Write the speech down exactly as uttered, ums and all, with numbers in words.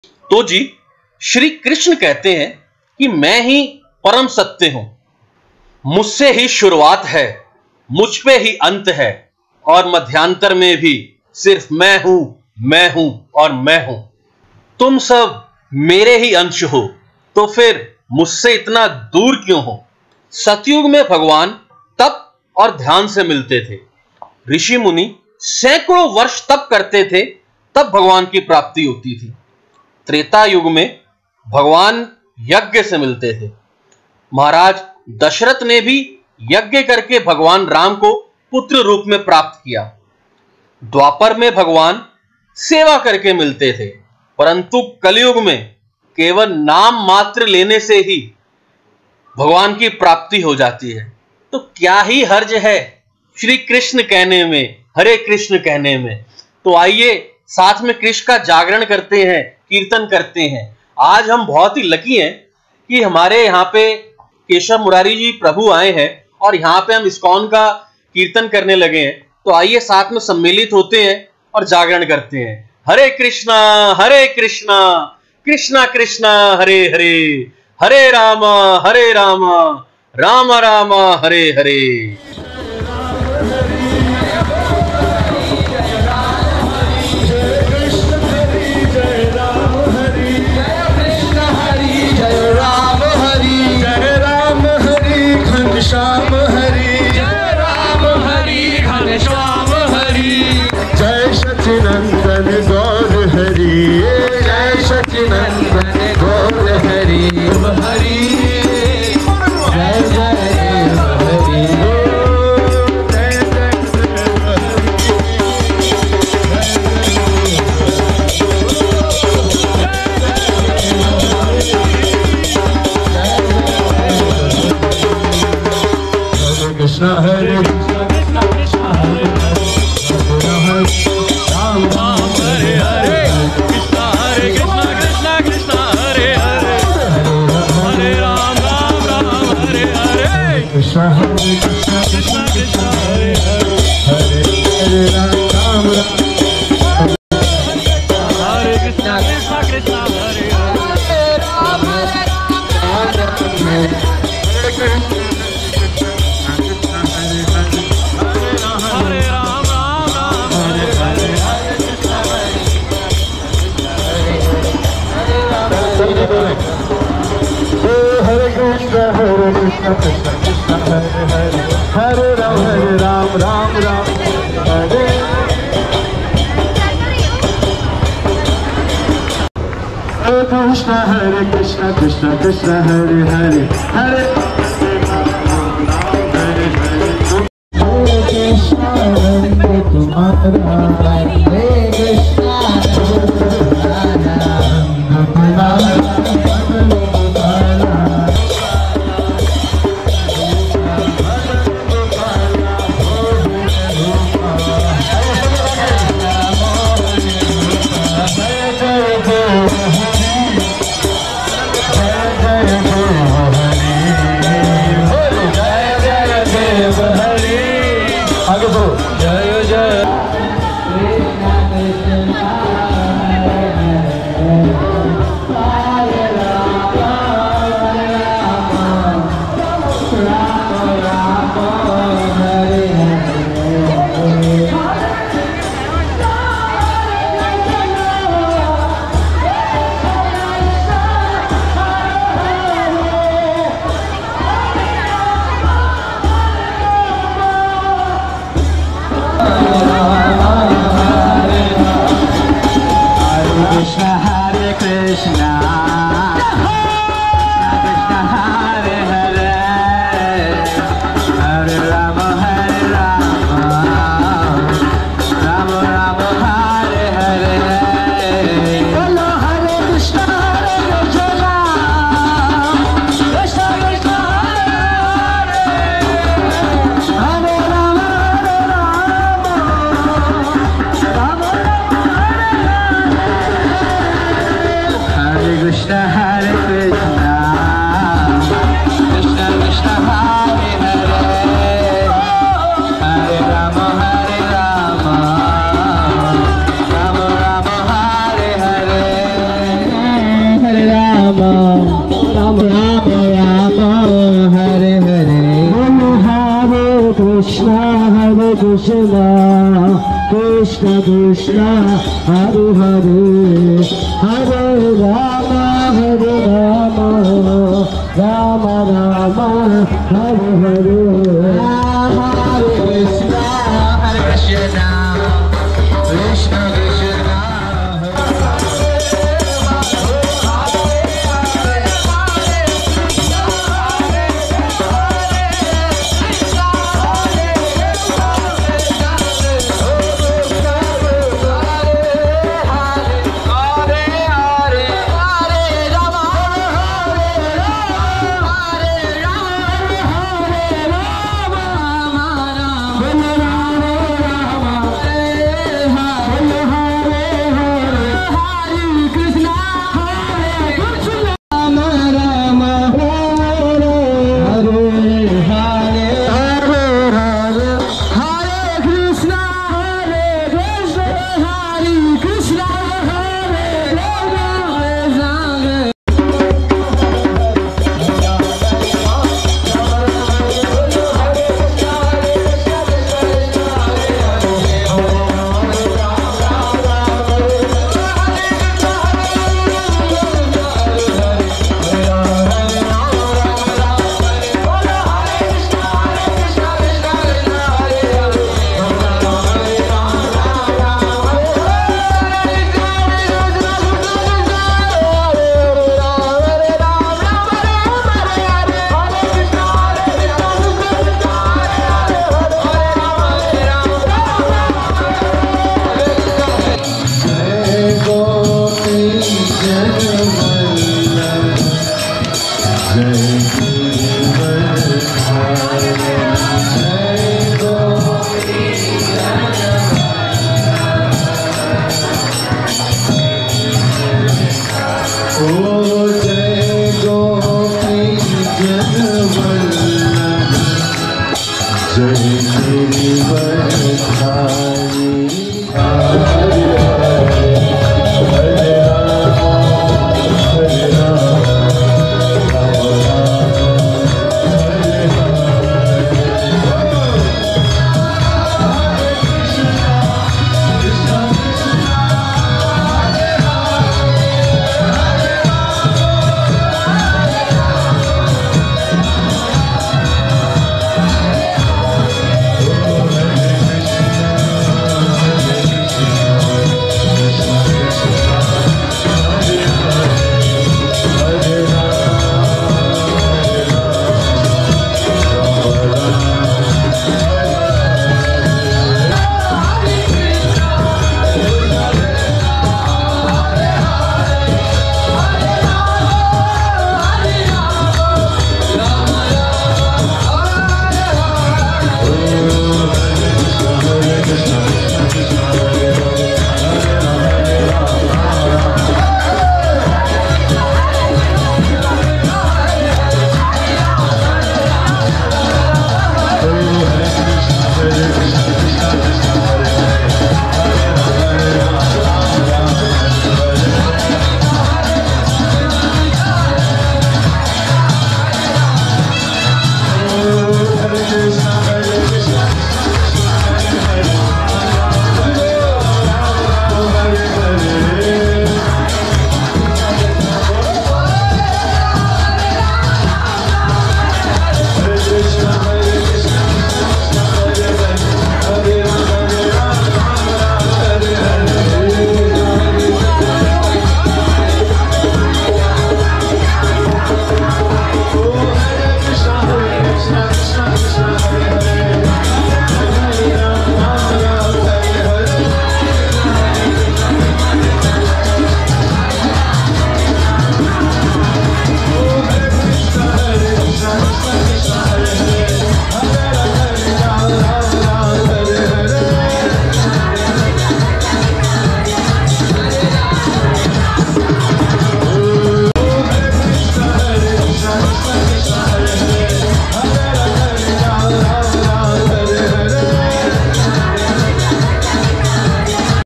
तो जी श्री कृष्ण कहते हैं कि मैं ही परम सत्य हूं, मुझसे ही शुरुआत है, मुझ पे ही अंत है, और मध्यांतर में भी सिर्फ मैं हूं, मैं हूं और मैं हूं। तुम सब मेरे ही अंश हो, तो फिर मुझसे इतना दूर क्यों हो? सतयुग में भगवान तप और ध्यान से मिलते थे। ऋषि मुनि सैकड़ों वर्ष तप करते थे, तब भगवान की प्राप्ति होती थी। त्रेता युग में भगवान यज्ञ से मिलते थे। महाराज दशरथ ने भी यज्ञ करके भगवान राम को पुत्र रूप में प्राप्त किया। द्वापर में भगवान सेवा करके मिलते थे, परंतु कलयुग में केवल नाम मात्र लेने से ही भगवान की प्राप्ति हो जाती है। तो क्या ही हर्ज है श्री कृष्ण कहने में, हरे कृष्ण कहने में। तो आइए साथ में कृष्ण का जागरण करते हैं, कीर्तन करते हैं। आज हम बहुत ही लकी हैं कि हमारे यहाँ पे केशव मुरारी जी प्रभु आए हैं और यहाँ पे हम इस्कॉन का कीर्तन करने लगे हैं। तो आइए साथ में सम्मिलित होते हैं और जागरण करते हैं। हरे कृष्णा हरे कृष्णा कृष्णा कृष्णा हरे हरे, हरे राम हरे राम राम राम हरे हरे। श्याम हरि जय राम हरि घन श्याम हरि जय सचिनंदन गौर हरि जय सचिनंदन गौर हरि हरि जय जय हरि कृष्ण हरे कृष्ण कृष्ण कृष्ण हरे हरे राम राम हरे हरे कृष्ण हरे कृष्ण कृष्ण कृष्ण हरे हरे हरे राम राम राम हरे हरे कृष्ण हरे कृष्ण कृष्ण कृष्ण हरे हरे हरे हरे राम राम हरे कृष्ण कृष्ण कृष्ण हरे हरे राम राम हरे कृष्ण हरे कृष्ण कृष्ण कृष्ण हरे हरे हरे राम हरे राम राम राम हरे हरे कृष्ण हरे कृष्ण कृष्ण कृष्ण हरे हरे हरे राम राम हरे हरे हरे कृष्णा हरे कृष्णा कृष्ण कृष्ण हरे हरे